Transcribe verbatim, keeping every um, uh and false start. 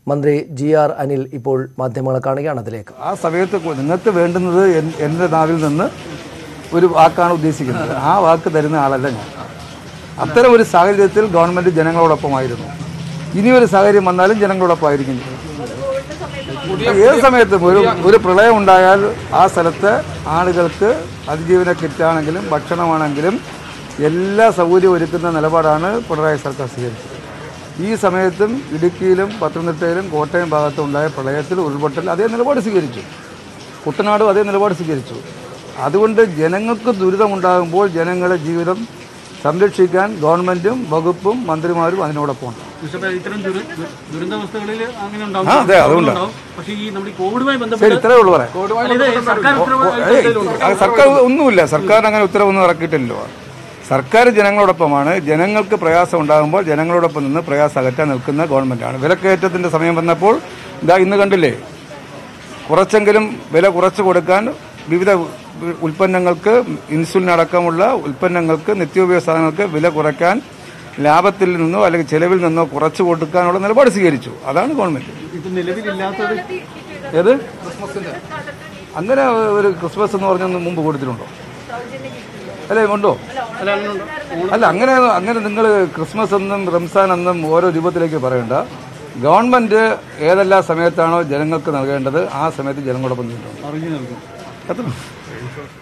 മന്ത്രി G R Anil ഇപ്പോൾ മാധ്യമങ്ങളെ കാണുകയാണ്. അതിലേക്ക് ആ സമയത്ത് നിങ്ങൾക്ക് വേണ്ടുന്നത് എൻ്റെ നാവിൽ നിന്ന് ഒരു വാക്കാണ് ഉദ്ദേശിക്കുന്നത്. ആ വാക്ക് തരുന്ന ആളല്ല ഞാൻ. അത്തരം ഒരു സാഹചര്യത്തിൽ ഗവൺമെൻറ് ജനങ്ങളോടൊപ്പമായിരുന്നു. ഇനിയൊരു സാഹചര്യം വന്നാലും ജനങ്ങളോടൊപ്പമായിരിക്കും. ഏത് സമയത്തും ഒരു ഒരു പ്രളയം ഉണ്ടായാൽ ആ സ്ഥലത്ത് ആളുകൾക്ക് അതിജീവന കിറ്റാണെങ്കിലും ഭക്ഷണമാണെങ്കിലും എല്ലാ സൗകര്യവും ഒരുക്കുന്ന നിലപാടാണ് പിണറായി സർക്കാർ സ്വീകരിച്ചത്. ഈ സമയത്തും ഇടുക്കിയിലും പത്തനംതിട്ടയിലും കോട്ടയം ഭാഗത്തും ഉണ്ടായ പ്രളയത്തിൽ ഉരുൾപൊട്ടൽ അതേ നിലപാട് സ്വീകരിച്ചു. കുട്ടനാടും അതേ നിലപാട് സ്വീകരിച്ചു. അതുകൊണ്ട് ജനങ്ങൾക്ക് ദുരിതമുണ്ടാകുമ്പോൾ ജനങ്ങളുടെ ജീവിതം സംരക്ഷിക്കാൻ ഗവൺമെൻറ്റും വകുപ്പും മന്ത്രിമാരും അതിനോടൊപ്പമുണ്ട്. അതെ, അതുകൊണ്ടാണ്. ശരി, ഇത്രയേ ഉള്ളൂ പറയാം. സർക്കാർ ഒന്നുമില്ല, സർക്കാർ അങ്ങനെ ഉത്തരവൊന്നും ഇറക്കിയിട്ടില്ലല്ലോ. സർക്കാർ ജനങ്ങളോടൊപ്പമാണ്. ജനങ്ങൾക്ക് പ്രയാസം ഉണ്ടാകുമ്പോൾ ജനങ്ങളോടൊപ്പം നിന്ന് പ്രയാസം അകറ്റാൻ നിൽക്കുന്ന ഗവൺമെൻറ്റാണ്. വിലക്കയറ്റത്തിൻ്റെ സമയം വന്നപ്പോൾ ഇതാ ഇന്ന് കണ്ടില്ലേ, കുറച്ചെങ്കിലും വില കുറച്ച് കൊടുക്കാൻ വിവിധ ഉൽപ്പന്നങ്ങൾക്ക്, ഇൻസുലിൻ അടക്കമുള്ള ഉൽപ്പന്നങ്ങൾക്ക്, നിത്യോപയോഗ സാധനങ്ങൾക്ക് വില കുറയ്ക്കാൻ ലാഭത്തിൽ നിന്നോ അല്ലെങ്കിൽ ചെലവിൽ നിന്നോ കുറച്ച് കൊടുക്കാനുള്ള നിലപാട് സ്വീകരിച്ചു. അതാണ് ഗവൺമെൻറ്. ഏത് അങ്ങനെ ഒരു ക്രിസ്മസ് എന്ന് പറഞ്ഞൊന്നും മുമ്പ് കൊടുത്തിട്ടുണ്ടോ? അല്ലേ, ഉണ്ടോ? അല്ല, അങ്ങനെ അങ്ങനെ നിങ്ങൾ ക്രിസ്മസ് എന്നും റംസാൻ എന്നും ഓരോ രൂപത്തിലേക്ക് പറയണ്ട. ഗവൺമെൻറ് ഏതെല്ലാം സമയത്താണോ ജനങ്ങൾക്ക് നൽകേണ്ടത് ആ സമയത്ത് ജനങ്ങളോടൊപ്പം നിൽക്കണം. അത്ര